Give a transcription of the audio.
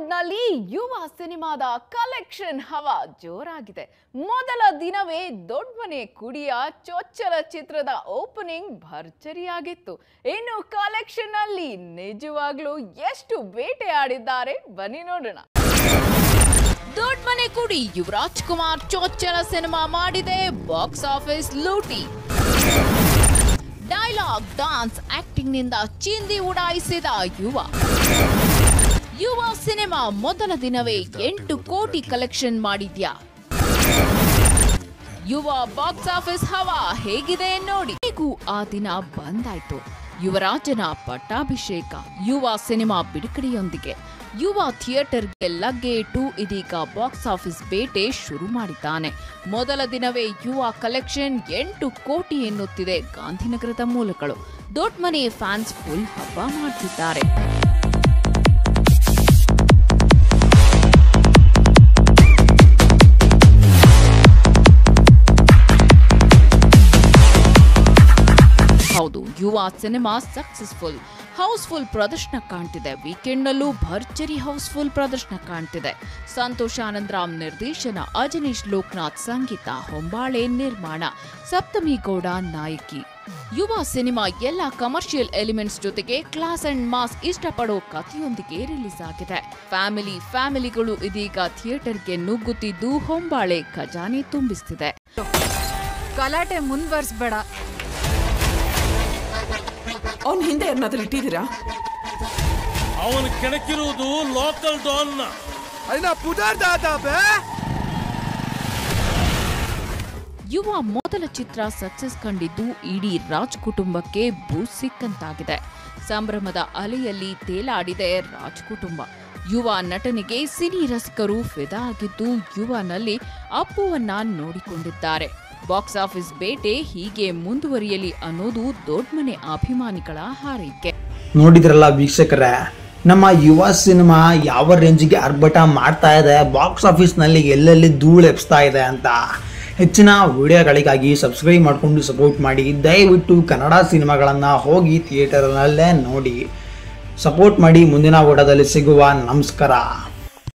ಸ್ಯಾಂಡಲ್ವುಡ್ನಲ್ಲಿ ಯುವ ಸಿನಿಮಾದ ಕಲೆಕ್ಷನ್ ಹವಾ ಜೋರಾಗಿದೆ. ಮೊದಲ ದಿನವೇ ದೊಡ್ಡಮನೆ ಕುಡಿಯ ಚೊಚ್ಚಲ ಚಿತ್ರದ ಓಪನಿಂಗ್ ಭರ್ಜರಿಯಾಗಿತ್ತು. ಇನ್ನು ಕಲೆಕ್ಷನ್ ಅಲ್ಲಿ ನಿಜವಾಗ್ಲೂ ಎಷ್ಟು ಬೇಟೆಯಾಡಿದ್ದಾರೆ ಬನ್ನಿ ನೋಡೋಣ. ದೊಡ್ಡಮನೆ ಕುಡಿ ಯುವರಾಜ್ ಕುಮಾರ್ ಚೊಚ್ಚಲ ಸಿನಿಮಾ ಮಾಡಿದೆ ಬಾಕ್ಸ್ ಆಫೀಸ್ ಲೂಟಿ. ಡೈಲಾಗ್, ಡಾನ್ಸ್, ಆಕ್ಟಿಂಗ್ ನಿಂದ ಚಿಂದಿ ಉಡಾಯಿಸಿದ ಯುವ ಸಿನಿಮಾ ಮೊದಲ ದಿನವೇ 8 ಕೋಟಿ ಕಲೆಕ್ಷನ್ ಮಾಡಿದ್ಯಾ? ಯುವ ಬಾಕ್ಸ್ ಆಫೀಸ್ ಹವಾ ಹೇಗಿದೆ ನೋಡಿ. ಹೇಗೂ ಆ ದಿನ ಬಂದಾಯ್ತು. ಯುವರಾಜನ ಪಟ್ಟಾಭಿಷೇಕ. ಯುವ ಸಿನಿಮಾ ಬಿಡುಗಡೆಯೊಂದಿಗೆ ಯುವ ಥಿಯೇಟರ್ಗೆ ಲಗ್ಗೆ ಇಟ್ಟು ಇದೀಗ ಬಾಕ್ಸ್ ಆಫೀಸ್ ಬೇಟೆ ಶುರು ಮಾಡಿದ್ದಾನೆ. ಮೊದಲ ದಿನವೇ ಯುವ ಕಲೆಕ್ಷನ್ 8 ಕೋಟಿ ಎನ್ನುತ್ತಿದೆ ಗಾಂಧಿನಗರದ ಮೂಲಗಳು. ದೊಡ್ಡಮನೆ ಫ್ಯಾನ್ಸ್ ಫುಲ್ ಹಬ್ಬ ಮಾಡ್ತಿದ್ದಾರೆ. ಹೌದು, ಯುವ ಸಿನಿಮಾ ಸಕ್ಸಸ್ಫುಲ್, ಹೌಸ್ಫುಲ್ ಪ್ರದರ್ಶನ ಕಾಣ್ತಿದೆ. ವೀಕೆಂಡ್ ನಲ್ಲೂ ಭರ್ಜರಿ ಹೌಸ್ಫುಲ್ ಪ್ರದರ್ಶನ ಕಾಣ್ತಿದೆ. ಸಂತೋಷ್ ಆನಂದರಾಮ್ ನಿರ್ದೇಶನ, ಅಜನೀಶ್ ಲೋಕನಾಥ್ ಸಂಗೀತ, ಹೊಂಬಾಳೆ ನಿರ್ಮಾಣ, ಸಪ್ತಮಿ ಗೌಡ ನಾಯಕಿ. ಯುವ ಸಿನಿಮಾ ಎಲ್ಲ ಕಮರ್ಷಿಯಲ್ ಎಲಿಮೆಂಟ್ಸ್ ಜೊತೆಗೆ ಕ್ಲಾಸ್ ಅಂಡ್ ಮಾಸ್ ಇಷ್ಟಪಡೋ ಕಥೆಯೊಂದಿಗೆ ರಿಲೀಸ್ ಆಗಿದೆ. ಫ್ಯಾಮಿಲಿಗಳು ಇದೀಗ ಥಿಯೇಟರ್ಗೆ ನುಗ್ಗುತ್ತಿದ್ದು ಹೊಂಬಾಳೆ ಖಜಾನೆ ತುಂಬಿಸ್ತಿದೆ. ಗಲಾಟೆ ಮುಂದುವರಿಸಬೇಡ. ಅವನ ಹಿಂದೆ ಏನಾದ್ರೂ ಇಟ್ಟಿದ್ದೀರಾ? ಅವನು ಕೆಣಕಿರುವುದು ಲೋಕಲ್ ಡಾನ್. ಯುವ ಮೊದಲ ಚಿತ್ರ ಸಕ್ಸಸ್ ಕಂಡಿದ್ದು ಇಡೀ ರಾಜ್ ಕುಟುಂಬಕ್ಕೆ ಬೂಸ್ಟ್ ಸಿಕ್ಕಂತಾಗಿದೆ. ಸಂಭ್ರಮದ ಅಲೆಯಲ್ಲಿ ತೇಲಾಡಿದೆ ರಾಜ್ ಕುಟುಂಬ. ಯುವ ನಟನಿಗೆ ಸಿನಿ ರಸಿಕರು ಫಿದಾ ಆಗಿದ್ದು ಯುವನಲ್ಲಿ ಅಪ್ಪುವನ್ನ ನೋಡಿಕೊಂಡಿದ್ದಾರೆ. ಬಾಕ್ಸ್ ಆಫೀಸ್ ಬೇಟೆ ಹೀಗೆ ಮುಂದುವರಿಯಲಿ ಅನ್ನೋದು ದೊಡ್ಡಮನೆ ಅಭಿಮಾನಿಗಳ ಹಾರೈಕೆ. ನೋಡಿದ್ರಲ್ಲ ವೀಕ್ಷಕರೇ, ನಮ್ಮ ಯುವ ಸಿನಿಮಾ ಯಾವ ರೇಂಜಿಗೆ ಆರ್ಭಟ ಮಾಡ್ತಾ ಇದೆ, ಬಾಕ್ಸ್ ಆಫೀಸ್ನಲ್ಲಿ ಎಲ್ಲೆಲ್ಲಿ ಧೂಳು ಎಬ್ಸ್ತಾ ಇದೆ ಅಂತ. ಹೆಚ್ಚಿನ ವಿಡಿಯೋಗಳಿಗಾಗಿ ಸಬ್ಸ್ಕ್ರೈಬ್ ಮಾಡಿಕೊಂಡು ಸಪೋರ್ಟ್ ಮಾಡಿ. ದಯವಿಟ್ಟು ಕನ್ನಡ ಸಿನಿಮಾಗಳನ್ನು ಹೋಗಿ ಥಿಯೇಟರ್ನಲ್ಲೇ ನೋಡಿ ಸಪೋರ್ಟ್ ಮಾಡಿ. ಮುಂದಿನ ವಿಡಿಯೋದಲ್ಲಿ ಸಿಗುವ. ನಮಸ್ಕಾರ.